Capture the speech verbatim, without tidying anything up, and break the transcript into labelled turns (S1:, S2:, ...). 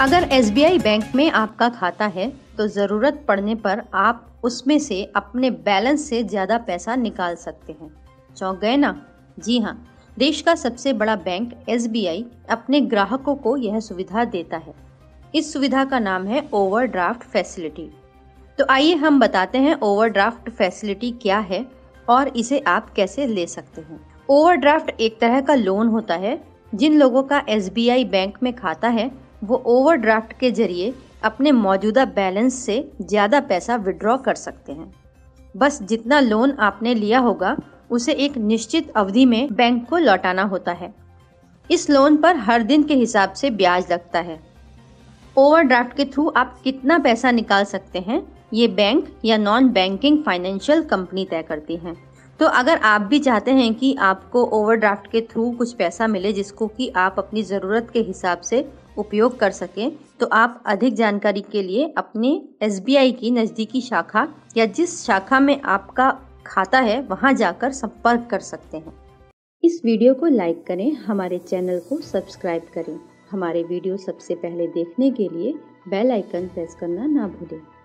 S1: अगर S B I bank में आपका खाता है तो ज़रूरत पड़ने पर आप उसमें से अपने बैलेंस से ज़्यादा पैसा निकाल सकते हैं। चौंक गए ना? जी हाँ, देश का सबसे बड़ा बैंक एस बी आई अपने ग्राहकों को यह सुविधा देता है। इस सुविधा का नाम है ओवरड्राफ्ट फैसिलिटी। तो आइए हम बताते हैं ओवरड्राफ्ट फैसिलिटी क्या है और इसे आप कैसे ले सकते हैं। ओवरड्राफ्ट एक तरह का लोन होता है। जिन लोगों का एस बी आई बैंक में खाता है वो ओवरड्राफ्ट के जरिए अपने मौजूदा बैलेंस से ज़्यादा पैसा विड्रॉ कर सकते हैं। बस जितना लोन आपने लिया होगा उसे एक निश्चित अवधि में बैंक को लौटाना होता है। इस लोन पर हर दिन के हिसाब से ब्याज लगता है। ओवरड्राफ्ट के थ्रू आप कितना पैसा निकाल सकते हैं ये बैंक या नॉन बैंकिंग फाइनेंशियल कंपनी तय करती हैं। तो अगर आप भी चाहते हैं कि आपको ओवरड्राफ्ट के थ्रू कुछ पैसा मिले जिसको कि आप अपनी ज़रूरत के हिसाब से उपयोग कर सकें, तो आप अधिक जानकारी के लिए अपने एस बी आई की नज़दीकी शाखा या जिस शाखा में आपका खाता है वहां जाकर संपर्क कर सकते हैं। इस वीडियो को लाइक करें, हमारे चैनल को सब्सक्राइब करें। हमारे वीडियो सबसे पहले देखने के लिए बेल आइकन प्रेस करना ना भूलें।